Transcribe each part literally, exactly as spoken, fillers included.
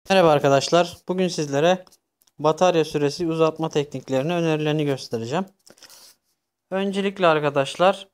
Merhaba arkadaşlar. Bugün sizlere batarya süresi uzatma tekniklerini, önerilerini göstereceğim. Öncelikle arkadaşlar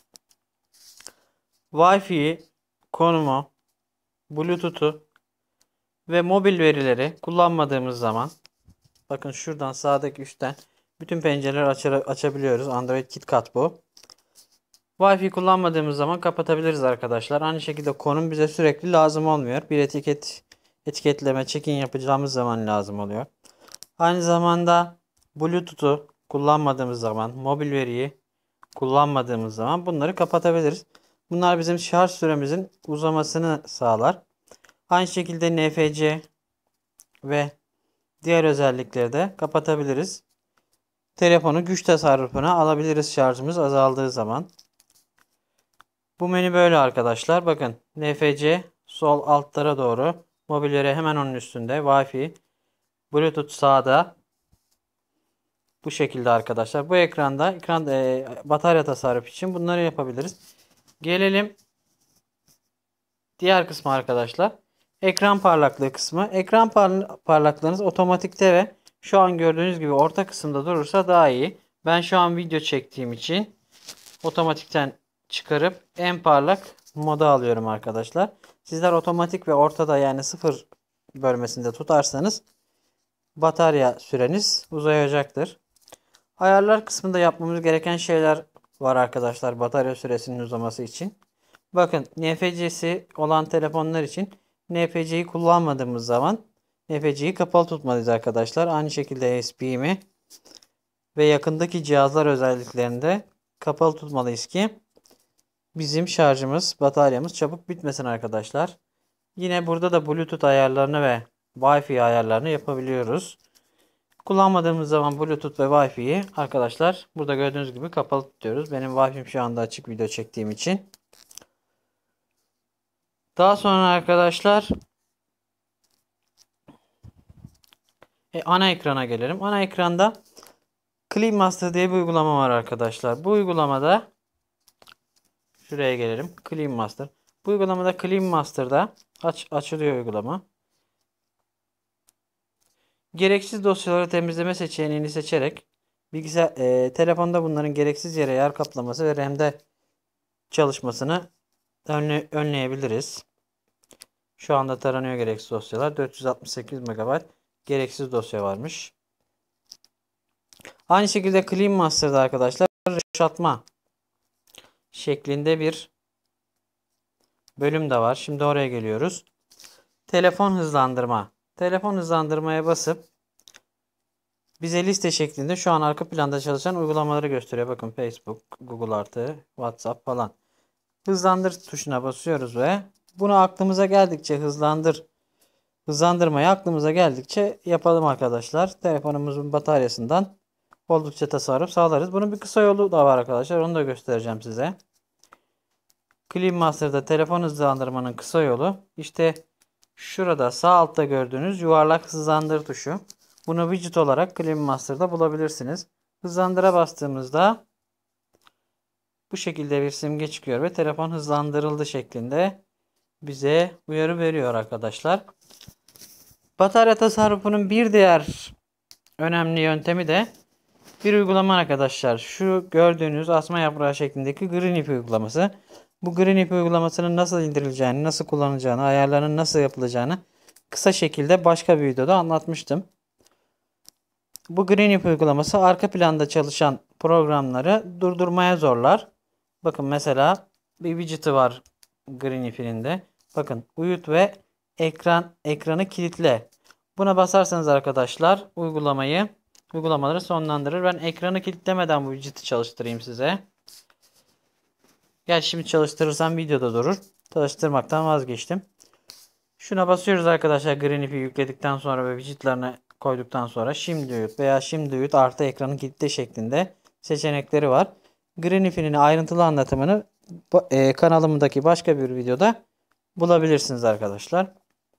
Wi-Fi'yi, konumu, Bluetooth'u ve mobil verileri kullanmadığımız zaman bakın şuradan sağdaki üstten bütün pencereleri aç açabiliyoruz. Android KitKat bu. Wi-Fi kullanmadığımız zaman kapatabiliriz arkadaşlar. Aynı şekilde konum bize sürekli lazım olmuyor. Bir etiket etiketleme, check-in yapacağımız zaman lazım oluyor. Aynı zamanda Bluetooth'u kullanmadığımız zaman, mobil veriyi kullanmadığımız zaman bunları kapatabiliriz. Bunlar bizim şarj süremizin uzamasını sağlar. Aynı şekilde N F C ve diğer özellikleri de kapatabiliriz. Telefonu güç tasarrufuna alabiliriz şarjımız azaldığı zaman. Bu menü böyle arkadaşlar. Bakın N F C sol altlara doğru, mobil veri hemen onun üstünde, Wi-Fi, Bluetooth sağda. Bu şekilde arkadaşlar. Bu ekranda ekran e, batarya tasarrufu için bunları yapabiliriz. Gelelim diğer kısmı arkadaşlar. Ekran parlaklığı kısmı. Ekran par parlaklığınız otomatikte ve şu an gördüğünüz gibi orta kısımda durursa daha iyi. Ben şu an video çektiğim için otomatikten çıkarıp en parlak moda alıyorum arkadaşlar. Sizler otomatik ve ortada, yani sıfır bölmesinde tutarsanız batarya süreniz uzayacaktır. Ayarlar kısmında yapmamız gereken şeyler var arkadaşlar batarya süresinin uzaması için. Bakın N F C'si olan telefonlar için N F C'yi kullanmadığımız zaman N F C'yi kapalı tutmalıyız arkadaşlar. Aynı şekilde U S B'mi ve yakındaki cihazlar özelliklerinde kapalı tutmalıyız ki bizim şarjımız, bataryamız çabuk bitmesin arkadaşlar. Yine burada da Bluetooth ayarlarını ve Wi-Fi ayarlarını yapabiliyoruz. Kullanmadığımız zaman Bluetooth ve Wi-Fi'yi arkadaşlar burada gördüğünüz gibi kapalı tutuyoruz. Benim Wi-Fi'm şu anda açık video çektiğim için. Daha sonra arkadaşlar e, ana ekrana gelelim. Ana ekranda Clean Master diye bir uygulama var arkadaşlar. Bu uygulamada şuraya gelelim. Clean Master. Bu uygulamada Clean Master'da aç, açılıyor uygulama. Gereksiz dosyaları temizleme seçeneğini seçerek bilgisayar, e, telefonda bunların gereksiz yere yer kaplaması ve RAM'de çalışmasını önle, önleyebiliriz. Şu anda taranıyor gereksiz dosyalar. dört yüz altmış sekiz megabayt gereksiz dosya varmış. Aynı şekilde Clean Master'da arkadaşlar yaşatma şeklinde bir bölüm de var. Şimdi oraya geliyoruz. Telefon hızlandırma. Telefon hızlandırmaya basıp bize liste şeklinde şu an arka planda çalışan uygulamaları gösteriyor. Bakın Facebook, Google Artı, WhatsApp falan. Hızlandır tuşuna basıyoruz ve bunu aklımıza geldikçe hızlandır hızlandırmayı aklımıza geldikçe yapalım arkadaşlar. Telefonumuzun bataryasından oldukça tasarruf sağlarız. Bunun bir kısa yolu da var arkadaşlar. Onu da göstereceğim size. Clean Master'da telefon hızlandırmanın kısa yolu işte şurada sağ altta gördüğünüz yuvarlak hızlandır tuşu. Bunu widget olarak Clean Master'da bulabilirsiniz. Hızlandıra bastığımızda bu şekilde bir simge çıkıyor ve telefon hızlandırıldı şeklinde bize uyarı veriyor arkadaşlar. Batarya tasarrufunun bir diğer önemli yöntemi de bir uygulama arkadaşlar. Şu gördüğünüz asma yaprağı şeklindeki GreenIP uygulaması. Bu GreenIP uygulamasının nasıl indirileceğini, nasıl kullanılacağını, ayarlarının nasıl yapılacağını kısa şekilde başka bir videoda anlatmıştım. Bu GreenIP uygulaması arka planda çalışan programları durdurmaya zorlar. Bakın mesela bir widget'ı var GreenIP'nin de. Bakın uyut ve ekran ekranı kilitle. Buna basarsanız arkadaşlar uygulamayı uygulamaları sonlandırır. Ben ekranı kilitlemeden bu widget'i çalıştırayım size. Gel şimdi çalıştırırsam videoda durur. Çalıştırmaktan vazgeçtim. Şuna basıyoruz arkadaşlar GreenIP'i yükledikten sonra ve widget'larını koyduktan sonra şimdi uyut veya şimdi uyut artı ekranı kilitle şeklinde seçenekleri var. GreenIP'nin ayrıntılı anlatımını e, kanalımdaki başka bir videoda bulabilirsiniz arkadaşlar.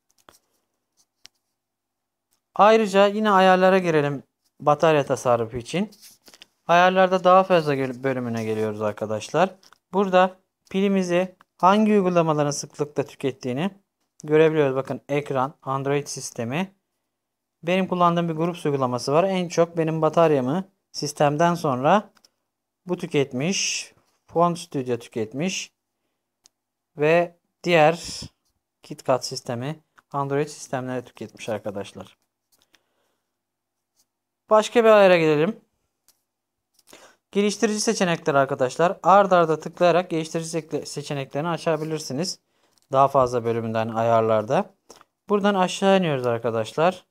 Ayrıca yine ayarlara girelim batarya tasarrufu için. Ayarlarda daha fazla bölümüne geliyoruz arkadaşlar. Burada pilimizi hangi uygulamaların sıklıkla tükettiğini görebiliyoruz. Bakın ekran, Android sistemi. Benim kullandığım bir grup uygulaması var. En çok benim bataryamı sistemden sonra bu tüketmiş. Phone Studio tüketmiş. Ve diğer KitKat sistemi Android sistemleri tüketmiş arkadaşlar. Başka bir ayara gelelim. Geliştirici seçenekler arkadaşlar. Ard arda tıklayarak geliştirici seçeneklerini açabilirsiniz. Daha fazla bölümünden ayarlarda. Buradan aşağı iniyoruz arkadaşlar.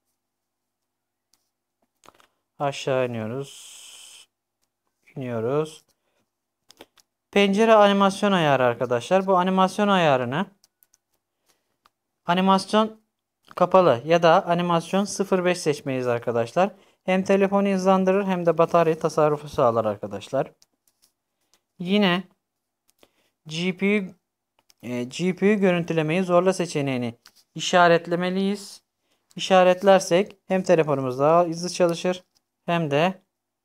Aşağı iniyoruz. İniyoruz. Pencere animasyon ayarı arkadaşlar. Bu animasyon ayarını animasyon kapalı ya da animasyon sıfır beş seçmeyiz arkadaşlar. Hem telefonu hızlandırır hem de batarya tasarrufu sağlar arkadaşlar. Yine G P U e, G P U görüntülemeyi zorla seçeneğini işaretlemeliyiz. İşaretlersek hem telefonumuz daha hızlı çalışır hem de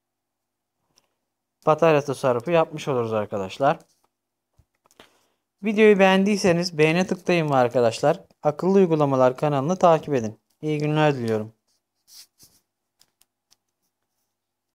batarya tasarrufu yapmış oluruz arkadaşlar. Videoyu beğendiyseniz beğene tıklayın arkadaşlar. Akıllı Uygulamalar kanalını takip edin. İyi günler diliyorum.